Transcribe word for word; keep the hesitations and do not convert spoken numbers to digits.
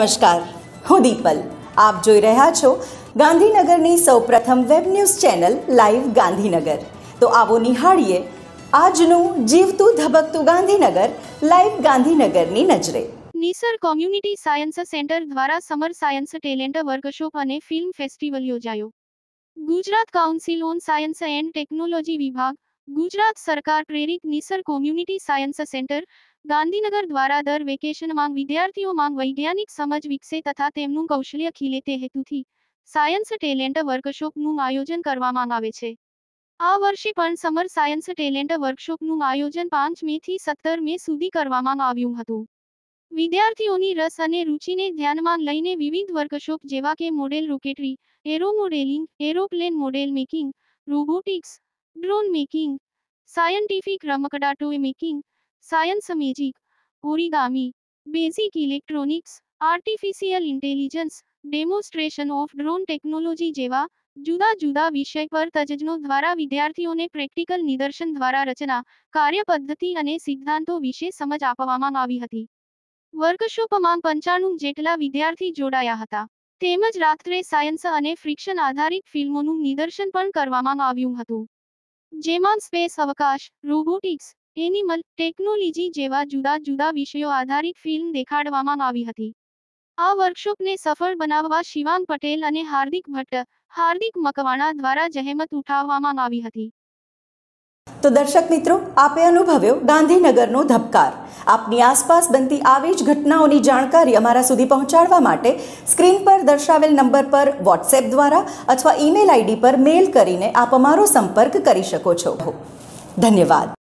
નમસ્કાર, હું દીપલ. આપ જોઈ રહ્યા છો ગાંધીનગરની સૌપ્રથમ web news channel live Gandhinagar. તો આવો નિહાળીએ આજનું જીવતું ધબકતું ગાંધીનગર લાઈવ ગાંધીનગરની નજરે. નિસર કોમ્યુનિટી સાયન્સ સેન્ટર દ્વારા સમર સાયન્સ ટેલેન્ટ વર્કશોપ અને ફિલ્મ ફેસ્ટિવલ યોજાયો. Gujarat council on science and technology વિભાગ, ગુજરાત સરકાર પ્રેરિત નિસર કોમ્યુનિટી સાયન્સ સેન્ટર ગાંધીનગર દ્વારા દર વેકેશનમાં વિદ્યાર્થીઓમાં વૈજ્ઞાનિક સમજ વિકસે તથા તેમનું કૌશલ્ય ખીલે તે હેતુથી સાયન્સ ટેલેન્ટ વર્કશોપનું આયોજન કરવામાં આવે છે. આ વર્ષે પણ સમર સાયન્સ ટેલેન્ટ વર્કશોપનું આયોજન પાંચ મે થી સત્તર મે સુધી કરવામાં આવ્યું હતું. વિદ્યાર્થીઓની રસ અને રુચિને ધ્યાનમાં લઈને વિવિધ વર્કશોપ જેવા કે model rocketry, aero modelling, aeroplane model making, robotics, drone making, scientific રમકડા toy making, science magic, origami, basic electronics, artificial intelligence, demonstration of drone technology જેવા જુદા જુદા વિષય પર તજજ્ઞો દ્વારા વિદ્યાર્થીઓને પ્રેક્ટિકલ નિદર્શન દ્વારા રચના, કાર્યપદ્ધતિ અને સિદ્ધાંતો વિશે સમજ આપવામાં આવી હતી. વર્કશોપમાં પંચાણું જેટલા વિદ્યાર્થી જોડાયા હતા. તેમજ રાત્રે સાયન્સ અને ફ્રિક્શન આધારિત ફિલ્મોનું નિદર્શન પણ કરવામાં આવ્યું હતું. જેમાં સ્પેસ અવકાશ, રોબોટિક્સ, એનિમલ ટેકનોલોજી જેવા જુદા જુદા વિષયો આધારિત ફિલ્મ દેખાડવામાં આવી હતી. આ વર્કશોપને સફળ બનાવવા શિવાંગ પટેલ અને હાર્દિક ભટ્ટ, હાર્દિક મકવાણા દ્વારા જહેમત ઉઠાવવામાં આવી હતી. તો દર્શક મિત્રો, આપે અનુભવ્યો ગાંધીનગરનો ધબકાર. આપની આસપાસ બનતી આવી જ ઘટનાઓની જાણકારી અમારા સુધી પહોંચાડવા માટે સ્ક્રીન પર દર્શાવેલ નંબર પર વોટ્સએપ દ્વારા અથવા ઈમેલ આઈડી પર મેલ કરીને આપ અમારો સંપર્ક કરી શકો છો. ધન્યવાદ.